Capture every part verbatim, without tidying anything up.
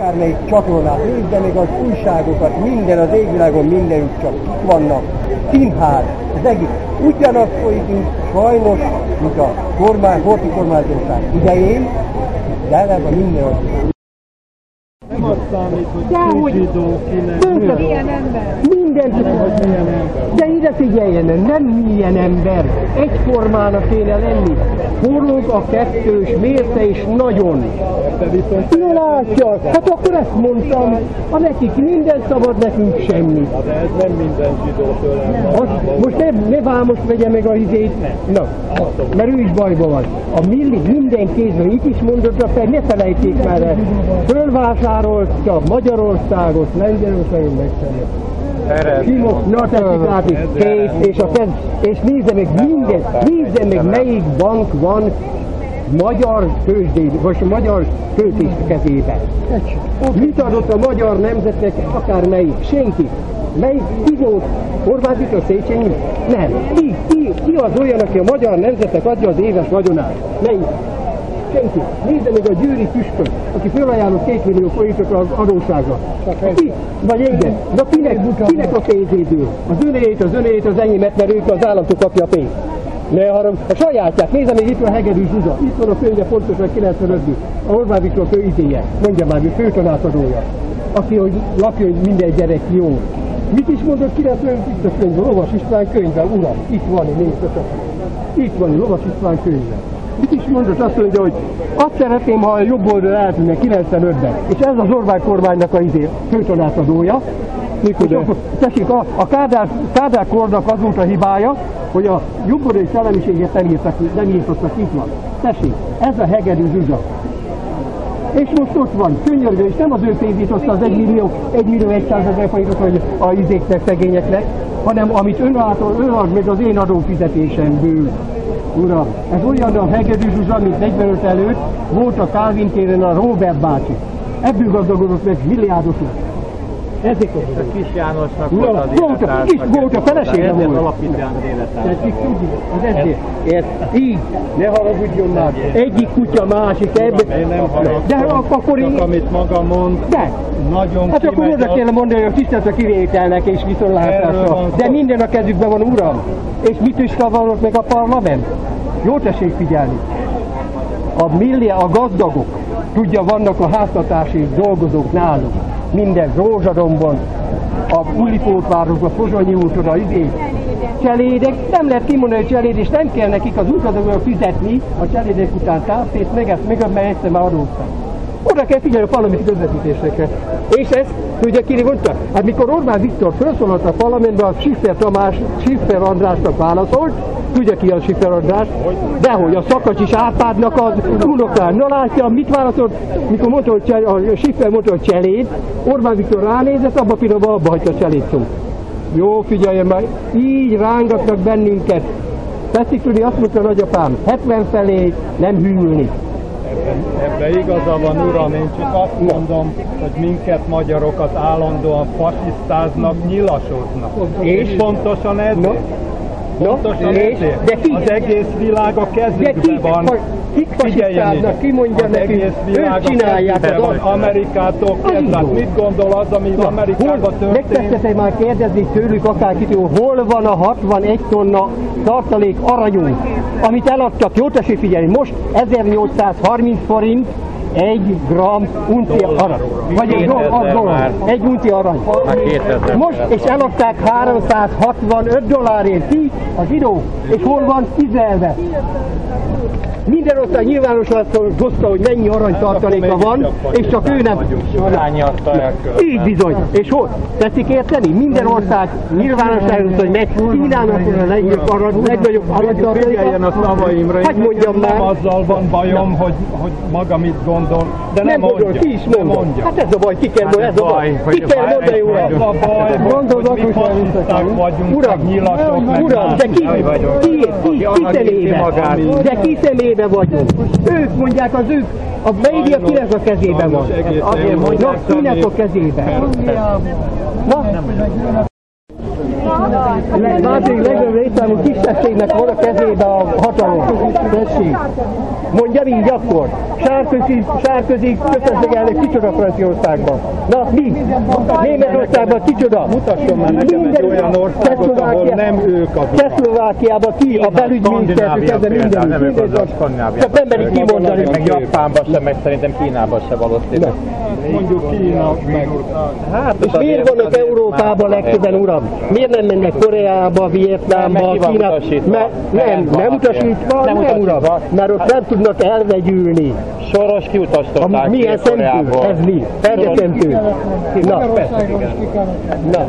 akármelyik csatornát, nézd meg az újságokat, minden az égvilágon mindenütt csak itt vannak. Színház, az egész. Ugyanaz folyik, mint sajnos, mint a kormány, horti kormányzóság idején, de eleve minden az. Nem azt számít, hogy ki zsidó, ki nem. Milyen ember? Mindenki, de ide figyeljen, nem milyen ember, egyformának kéne lenni. Forog a kettős mérce és nagyon. De viszont... Na látja, hát akkor ezt mondtam, ha nekik minden szabad, nekünk semmi. De ez nem minden zsidó tőlem. Most ne, ne Vámos vegye meg a izét, na, mert ő is bajban van. A milli, minden kézben, itt is mondott, fel, ne felejtjék már el. Fölvásárolta Magyarországot, Lengyelországon megszerint. Na tessék látni, kész, és, a kez, és nézze meg minden, nézze meg melyik bank van magyar tőzsdén, vagy a magyar költés kezében. Mit adott a magyar nemzetnek, akármelyik? Senki. Melyik ki volt? Orbán Viktor, Széchenyi? Nem. Ki, ki, ki az olyan, aki a magyar nemzetnek adja az éves vagyonát? Melyik? Senki. Nézze meg a győri püspök, aki fölajánlott két millió forintot az adósságra. Ki? Vagy egyet. Na kinek, kinek a pénzéből? Az önét, az önét, az enyémet, mert ők az államtól kapja a pénzt. Ne harag, a sajátját. Nézze meg, itt van Hegedűs Zsuzsa. Itt van a könyve pontosan kilencvenötből. A Orbán Viktor főidéje. Mondja már, ő főtanácsadója. Aki, hogy lakja, hogy minden gyerek jó. Mit is mondott kilencvenöt a könyve? Lovas István könyve, uram. Itt van, nézd csak. Itt van, Lovas István könyve. Mit is mondott? Azt mondja, hogy azt szeretném, ha a jobb oldal eltűnne kilencvenötben. És ez az Orbán kormánynak a izé, főtanácsadója. Mikor tessék, a, a Kádár, Kádár kornak az volt a hibája, hogy a jobboldali szellemiséget nem írtak, nem írtottak itt van. Tessék, ez a Hegedűs Zsuzsa. És most ott van, könyörgő, és nem az ő pénzét hozta az egy millió, egy millió egyszázezer forintot, hogy a izéknek, szegényeknek, hanem amit ön által, ön ad meg az én adófizetésemből. Uram, ez olyan a Hegedűs Zsuzsa, mint negyvenöt előtt volt a Kálvin téren a Róbert bácsi. Ebből gazdagodott meg milliárdosnak. Ezek a Kis Jánosnak volt az élettársak. Kis volt a felesége volt. Ez alapítja az élettársak. Az ezért. Ez így. Ne haragudjon már. Egyik kutya, másik ebben. Én nem haragudom. De akkor így. Amit maga mond. De. Nagyon hát akkor oda kell mondani, hogy a tisztelt a kivételnek és viszontlátásra. De minden a kezükben van, uram. És mit is kavarok meg a parlament? Jó tessék figyelni. A milliá, a gazdagok, tudja, vannak a háztartási dolgozók náluk. Minden Rózsadombon, a Újlipótvárosban, a Pozsonyi úton, a izé. Cselédek, nem lehet kimondani, hogy cseléd, és nem kell nekik az útadókra fizetni a cselédek után tápét, meg ezt, meg mert egyszer már adóztak. Oda kell figyelni a parlamenti közvetítésekre. És ezt, tudja, ki mondta? Hát mikor Orbán Viktor felszólalt a parlamentben, a Schiffer Tamás, Schiffer Andrásnak válaszolt, tudja ki a Schiffer András? Dehogy, a Szakacsis Árpádnak az unokán. Na látja, mit válaszolt, mikor mondta, hogy csel, a Schiffer mondta, hogy cseléd, Orbán Viktor ránézett, abba pillanatban abba hagyta a cseléd szó. Jó, figyeljen már, így rángatnak bennünket. Teszik tudni, azt mondta a nagyapám, hetven felé nem hűlni. Ebben igaza van, uram, én csak azt mondom, hogy minket magyarokat állandóan fasisztáznak, nyilasodnak. És pontosan ezért. Pontosan ezért. De ki? Az egész világ a kezükben van. Kik fasisztáznak, ki mondja neki, ők csinálják az Amerikától kezdve. Mit gondol az, ami Amerikában történik? Megtetszettek már kérdezni tőlük akárkit, hol van a hatvanegy tonna tartalék aranyunk, amit eladtak, jó tessék figyelni, most ezernyolcszázharminc forint egy gram unci arany. Vagy egy dollár. Egy unci arany. Most, és eladták háromszázhatvanöt dollárért. Ki? A zsidó. És hol van Izraelben? Minden ország nyilvánosan hozta, hogy mennyi aranytartaléka van, és csak ő nem. Így bizony. És hol? Teszik érteni? Minden ország nyilvánosan hozta, hogy meg Kínának a legnagyobb aranytartaléka. a szavaimra. Hát mondjam már. Nem azzal van bajom, hogy, hogy maga mit gondol, de nem, nem mondja. Ki is mondja. Hát ez a baj, ki kell mondani, ez a baj. Ki kell mondani, uram. Ez a baj, hogy mi fasiszták vagyunk, uram, nyilasok, meg uram, de ki, ki, ki, ki szemébe, de ki szemébe vagyunk. Ők mondják, az ők, a média kinek a kezében van. Azért mondják, kinek a kezében. Na? Második legnagyobb létszámú kisebbségnek van a kezébe a hatalom. Tessék. Mondja így akkor. Sárközi, Sárközi köztársasági elnök kicsoda Franciaországban? Na, mi? Németországban kicsoda? Mutasson már nekem egy olyan országot, ahol nem ők azok. Csehszlovákiában ki? A belügyminiszter, kezdve mindenütt. Csak nem merik kimondani. Meg Japánban sem, meg szerintem Kínában sem valószínű. Mondjuk Kína, meg... Hát, és miért vannak Európában legtöbben, uram? Miért nem mennek Koreába, Vietnámba, Kínába? Nem, nem utasítva, nem, nem uram. Mert ott nem tudnak elvegyülni. Soros kiutasították milyen szentű? Ez mi? Elgetentő. Na, Na.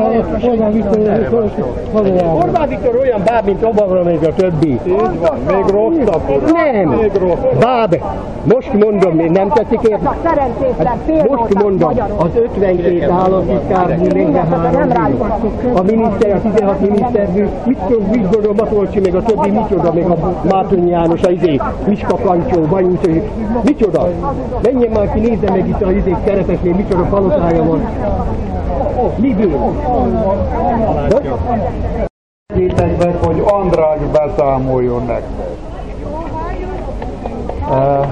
Orbán Viktor olyan báb, mint Obama, még a többi. Így van, még rosszabb. Nem, még rosszabb. Báb. Most mondom, én nem tetszik érni. Hát most mondom, az ötvenkét államtitkár, negyvenhárom, a miniszter, a tizenhat miniszterből, mit tudom, mit gondol, Matolcsi, meg a többi, micsoda, még a Mátony János, a izé, Miska Kancsó, Banyúcs, micsoda? Menjen már ki, nézze meg itt a izék keretesnél, micsoda palotája van. Miből? Kétekben, hogy András beszámoljon nektek. Uh,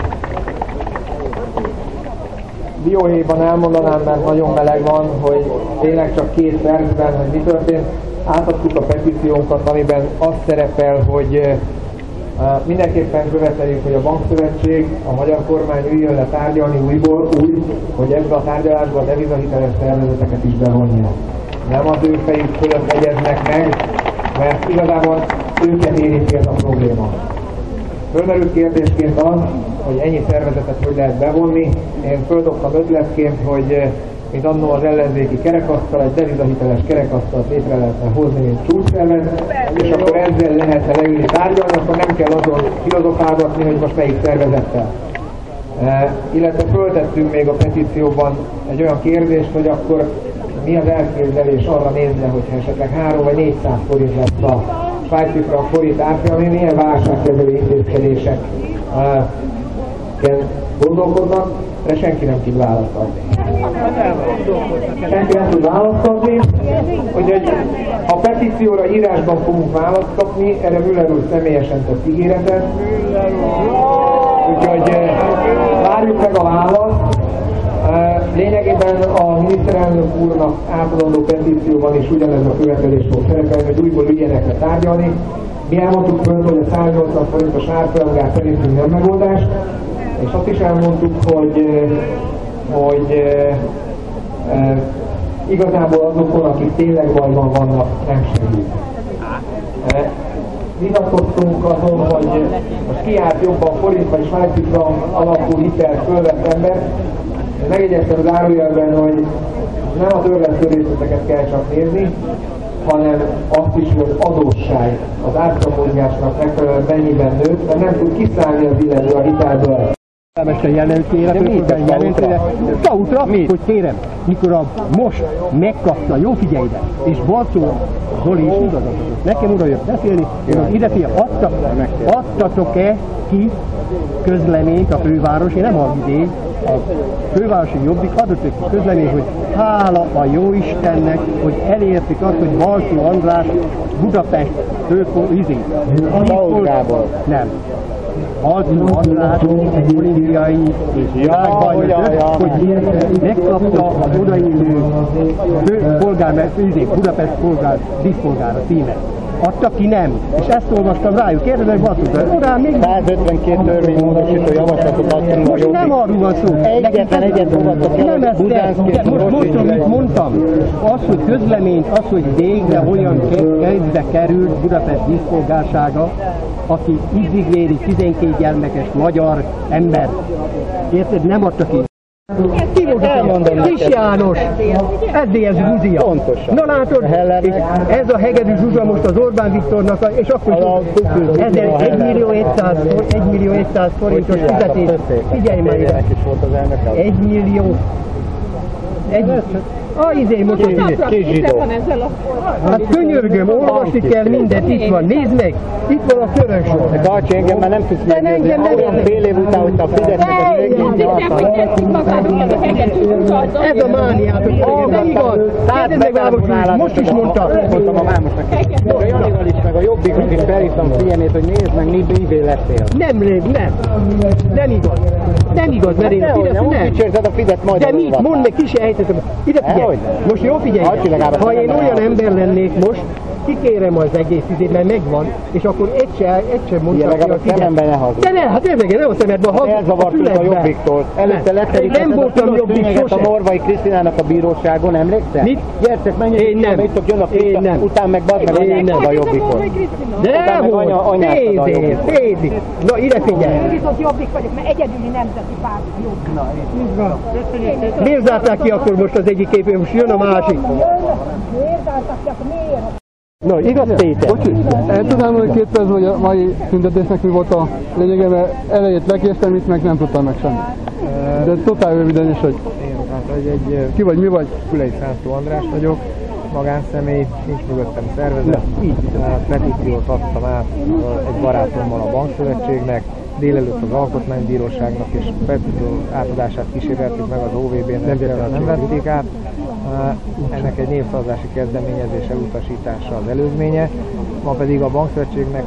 Dióhéjban elmondanám, mert nagyon meleg van, hogy tényleg csak két percben, hogy mi történt. Átadtuk a petíciónkat, amiben az szerepel, hogy uh, mindenképpen követeljük, hogy a bankszövetség, a magyar kormány üljön le tárgyalni újból úgy, hogy ebbe a tárgyalásba a devizahiteles szervezeteket is bevonja. Nem az ő fejük fölött egyeznek meg, mert igazából őket érinti ez a probléma. Fölmerült kérdésként az, hogy ennyi szervezetet hogy lehet bevonni. Én földobtam ötletként, hogy mint annó az ellenzéki kerekasztal, egy devizahiteles kerekasztalt létre lehetne hozni, mint csúcsszervet, és akkor ezzel lehetne leülni tárgyalni, akkor nem kell azon filozofálgatni, hogy most melyik szervezettel. E, illetve föltettünk még a petícióban egy olyan kérdést, hogy akkor mi az elképzelés arra nézve, hogyha esetleg három vagy négyszáz forint lesz a svájci frank forint árfolyam, ami milyen válságkezelő intézkedések uh, gondolkodnak, de senki nem tud választ adni. Senki nem tud választ adni, úgyhogy a petícióra írásban fogunk választ kapni, erre Müller úr személyesen tett ígéretet, úgyhogy várjuk meg a választ. Lényegében a miniszterelnök úrnak átadandó petícióban is ugyanez a követelés fog szerepelni, hogy újból ügyenek le tárgyalni. Mi elmondtuk föl, hogy a száznyolcvan forintos árfolyamgár szerintünk nem megoldás, és azt is elmondtuk, hogy, hogy e, e, igazából azokon, akik tényleg bajban vannak, nem segít. E, Vitatkoztunk azon, hogy most ki állt jobban forint vagy svájci frank alapú hitel fölvett ember. Megjegyeztem az zárójelben, hogy nem a törlesztő részleteket kell csak nézni, hanem azt is, hogy az adósság az árfolyamozgásnak megfelelően mennyiben nőtt, mert nem tud kiszállni az illető a hitelből. Mester jelentére, jelentére, Kautra, hogy kérem, mikor a most megkapta, jó figyelj ide, és Balczó Zoli is igazadott. Nekem oda jött beszélni, ide figyelj, adta, adtatok-e ki közleményt a főváros, én nem a idén, a fővárosi Jobbik adott egy közleményt, hogy hála a Jóistennek, hogy elértük azt, hogy Balczó András Budapestről izé. Balcgából. Nem. Balczó András egy olimpiai és világbajnok, hogy megkapta az odaillő Budapest polgár, díszpolgára címet. Adta ki nem, és ezt olvastam rájuk, kérdezek Balczó, urán még... százötvenkét törvénymódosító javaslatot adtunk a Jobbik. Nem arról van szó. Egyetlen egyet fogadtak el, nem ezt most, most, amit mondtam, az, hogy közleményt, az, hogy végre olyan kezdve került Budapest díszpolgársága, aki izzigvéri tizenkét gyermekes magyar ember. Érted? Nem adta ki. Ki volt a Kis János, es dé es Grúzia. Pontosan. Na látod, ez a hegedű Zsuzsa most az Orbán Viktornak, és akkor egy millió hétszáz forintos fizetés. Figyelj már ide. egy millió. Egy, A izé most a izé. Kis zsidó. Hát könyörgöm, olvasni kell mindent, itt van, nézd meg! Itt van a körös. De Karcsi, engem már nem tudsz De engem nem olyan fél év után, hogy a Fidesznek a Ez a mániátok, de igaz. Kérdezd meg Ámos, most is mondta. Mondtam a Vámosnak. A Janival is, meg a Jobbiknak is felhívtam figyelmét, hogy nézd meg, mi bívé lettél. Nem, nem. Nem igaz. Nem igaz, mert én a Fidesz nem. nem. Úgy dicsérted a Fidesz magyar. De mit? Mondd meg, ki se ejtettem. Ide figyelj. Most jó figyelj. Ha én olyan ember lennék most, kikérem az egész izét, mert megvan, és akkor egy se, egy sem mondtam ki a Fidesz. Ne hazud. De ne, hát tényleg, nem a szemedben, ha elzavartunk a Jobbiktól. Előtte letterítetted nem voltam Jobbik sosem. a Morvai Krisztinának a bíróságon, emlékszel? Mit? Gyertek, menjünk, Én nem. itt jön a Én nem. után meg bazd meg Én nem. a Jobbikot. De hogy? Tézé, tézé. Na, ide figyelj. Biztos Jobbik vagyok, mert egyedüli nemzeti párt Jobbik. Miért zárták ki akkor most az egyik képő, most jön a másik? Miért zárták ki, akkor miért? No, igaz Péter? Bocsi, el tudnám mondani két percben, hogy a mai tüntetésnek mi volt a lényege, mert elejét lekéstem, itt meg nem tudtam meg semmit. De totál röviden is, hogy Hát, hogy egy ki vagy, mi vagy? Külei Szántó András vagyok, magánszemély, nincs mögöttem szervezet, így petíciót adtam át egy barátommal a Bankszövetségnek, délelőtt az Alkotmánybíróságnak, és petíció átadását kíséreltük meg az o vé bé-nek, nem vették át. Ennek egy népszavazási kezdeményezés elutasítása az előzménye, ma pedig a Bankszövetségnek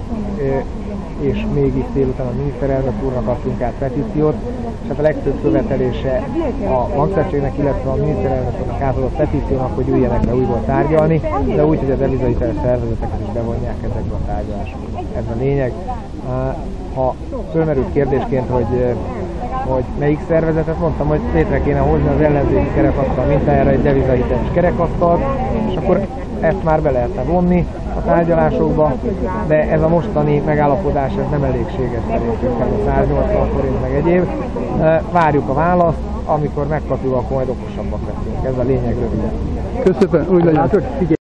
és mégis délután a miniszterelnök úrnak adtunk át petíciót, és hát a legtöbb követelése a Bankszövetségnek, illetve a miniszterelnök úrnak átadott petíciónak, hogy üljenek le újból tárgyalni, de úgy, hogy a devizahiteles szervezeteket is bevonják ezekbe a tárgyalásokba. Ez a lényeg. Ha fölmerült kérdésként, hogy, hogy melyik szervezetet, mondtam, hogy létre kéne hozni az ellenzéki kerekasztal mintájára egy devizahiteles kerekasztalt, és akkor ezt már be lehetne vonni a tárgyalásokba, de ez a mostani megállapodás ez nem elégséges szerintünk, ez a száznyolcvan forint meg egyéb. Várjuk a választ, amikor megkapjuk, akkor majd okosabbak leszünk. Ez a lényeg röviden. Köszönöm, úgy legyen.